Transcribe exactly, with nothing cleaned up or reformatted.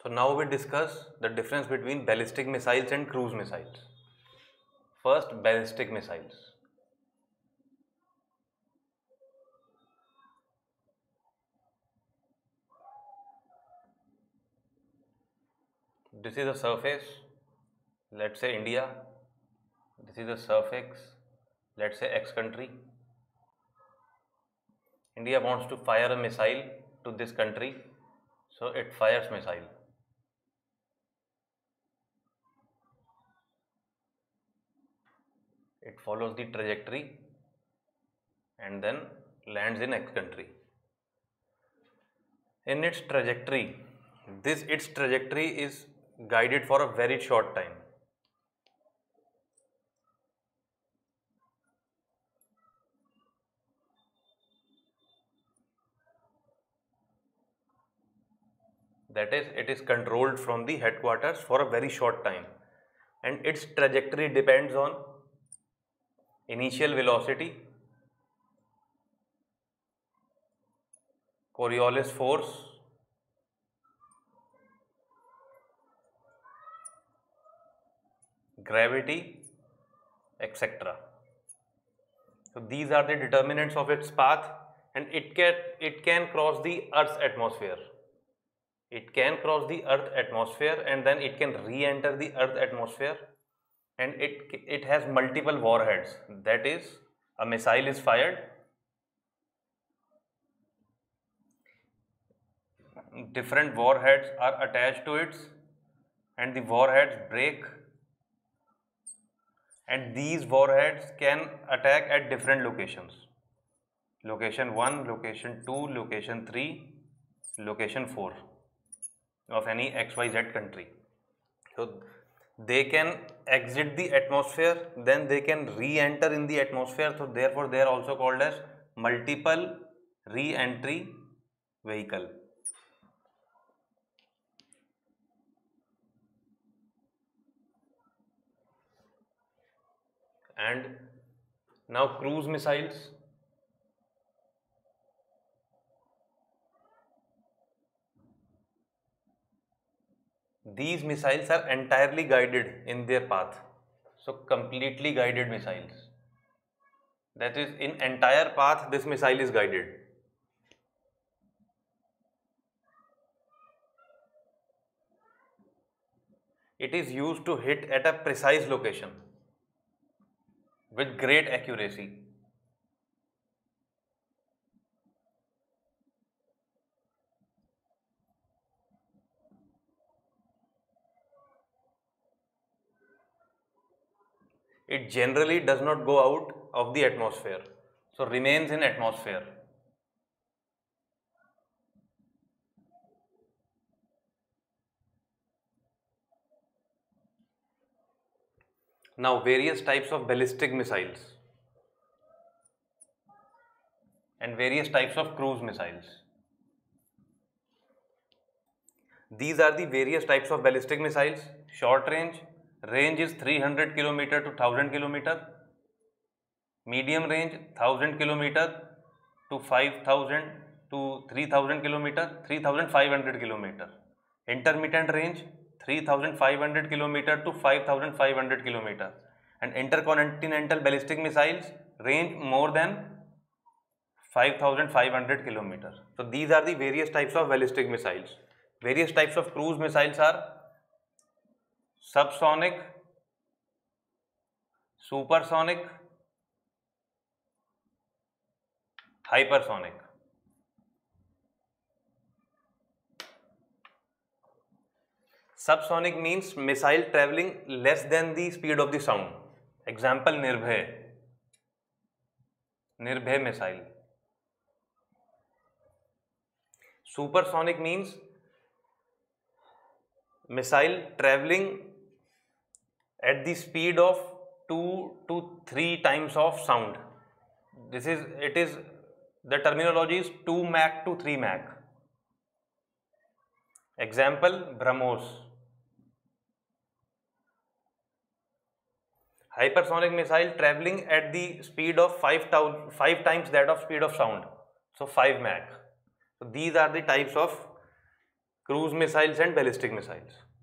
So now we discuss the difference between ballistic missiles and cruise missiles. First, ballistic missiles. This is a surface, let's say India. This is a surface, let's say X country. India wants to fire a missile to this country, so it fires missile. It follows the trajectory and then lands in X country. In its trajectory, this its trajectory is guided for a very short time. That is, it is controlled from the headquarters for a very short time, and its trajectory depends on initial velocity, Coriolis force, gravity, et cetera. So these are the determinants of its path, and it can it can cross the Earth's atmosphere. It can cross the Earth atmosphere and then it can re-enter the Earth atmosphere, and it it has multiple warheads. That is, a missile is fired, different warheads are attached to it, and the warheads break, and these warheads can attack at different locations. Location one, location two, location three, location four of any X Y Z country. So they can exit the atmosphere, then they can re-enter in the atmosphere. So therefore they are also called as multiple re-entry vehicle. And now cruise missiles. These missiles are entirely guided in their path. So completely guided missiles. That is, in entire path this missile is guided. It is used to hit at a precise location with great accuracy. It generally does not go out of the atmosphere, so remains in atmosphere. Now various types of ballistic missiles and various types of cruise missiles. These are the various types of ballistic missiles. Short range, range is three hundred kilometer to one thousand kilometer. Medium range, one thousand kilometer to five thousand to three thousand kilometer, three thousand five hundred kilometer. Intermittent range, three thousand five hundred kilometer to five thousand five hundred kilometer. And intercontinental ballistic missiles range more than five thousand five hundred kilometer. So these are the various types of ballistic missiles. Various types of cruise missiles are subsonic, supersonic, hypersonic. Subsonic means missile traveling less than the speed of the sound. Example, Nirbhay. Nirbhay missile. Supersonic means missile traveling at the speed of two to three times of sound. This is, it is, the terminology is two Mach to three Mach. Example, BrahMos. Hypersonic missile traveling at the speed of five, five times that of speed of sound. So five Mach. So these are the types of cruise missiles and ballistic missiles.